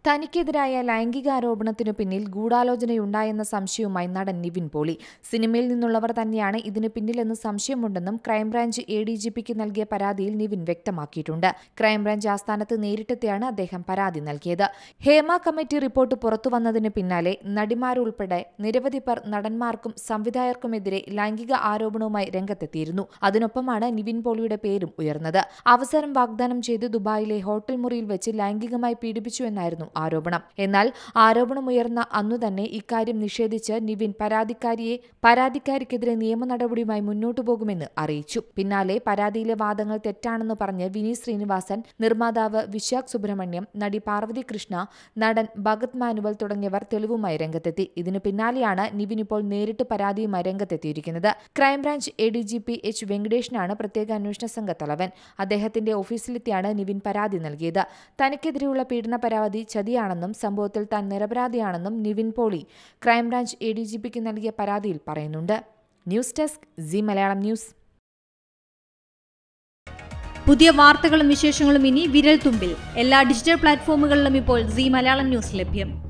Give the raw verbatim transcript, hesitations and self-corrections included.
തനിക്കെതിരായ ലൈംഗികാരോപണത്തിനു പിന്നിൽ ഗൂഢാലോചനയുണ്ടായെന്ന സംശയവുമായി നടൻ നിവിൻ പോളി. സിനിമയിൽ നിന്നുള്ളവർ തന്നെയാണ് ഇതിന് പിന്നിലെന്ന് സംശയമുണ്ടെന്നും ക്രൈംബ്രാഞ്ച് എ ഡി ജി പിക്ക് നൽകിയ പരാതിയിൽ നിവിൻ വ്യക്തമാക്കിയിട്ടുണ്ട്. ക്രൈംബ്രാഞ്ച് ആസ്ഥാനത്ത് നേരിട്ടെത്തിയാണ് അദ്ദേഹം പരാതി നൽകിയത്. ഹേമ കമ്മിറ്റി റിപ്പോർട്ട് പുറത്തുവന്നതിന് പിന്നാലെ നടിമാരുൾപ്പെടെ നിരവധി പേർ നടന്മാർക്കും സംവിധായകർക്കുമെതിരെ ലൈംഗിക ആരോപണവുമായി രംഗത്തെത്തിയിരുന്നു. അതിനൊപ്പമാണ് നിവിൻ പോളിയുടെ പേരും ഉയർന്നത്. അവസരം വാഗ്ദാനം ചെയ്ത് ദുബായിലെ ഹോട്ടൽ മുറിയിൽ വെച്ച് ലൈംഗികമായി പീഡിപ്പിച്ചുവെന്നായിരുന്നു ആരോപണം. എന്നാൽ ആരോപണമുയർന്ന അന്നുതന്നെ ഇക്കാര്യം നിഷേധിച്ച് നിവിൻ പരാതിക്കാരിയെ പരാതിക്കാരിക്കെതിരെ നിയമ നടപടിയുമായി മുന്നോട്ടു പോകുമെന്ന് അറിയിച്ചു. പിന്നാലെ പരാതിയിലെ വാദങ്ങൾ തെറ്റാണെന്ന് പറഞ്ഞ് വിനീത് ശ്രീനിവാസൻ, നിർമ്മാതാവ് വിശാഖ് സുബ്രഹ്മണ്യം, നടി പാർവതി കൃഷ്ണ, നടൻ ഭഗത് മാനുവൽ തുടങ്ങിയവർ തെളിവുമായി രംഗത്തെത്തി. ഇതിനു പിന്നാലെയാണ് നിവിൻ ഇപ്പോൾ നേരിട്ട് പരാതിയുമായി രംഗത്തെത്തിയിരിക്കുന്നത്. Crime branch A D G P H വെങ്കടേഷിനാണ് പ്രത്യേക അന്വേഷണ സംഘ തലവൻ. അദ്ദേഹത്തിന്റെ ഓഫീസിലെത്തിയാണ് നിവിൻ പരാതി നൽകിയത്. തനിക്കെതിരെയുള്ള പീഡന പരാതി ചതിയാണെന്നും സംഭവത്തിൽ താൻ നിരപരാധിയാണെന്നും Nivin Pauly crime branch A D G പിക്ക് നൽകിയ പരാതിയിൽ പറയുന്നുണ്ട്. News desk C Malayalam news. പുതിയ വാർത്തകളും വിശേഷങ്ങളും ഇനി വിരൽ തുമ്പിൽ. എല്ലാ ഡിജിറ്റൽ പ്ലാറ്റ്ഫോമുകളിലും ഇപ്പോൾ സി മലയാളം ന്യൂസ് ലഭ്യം.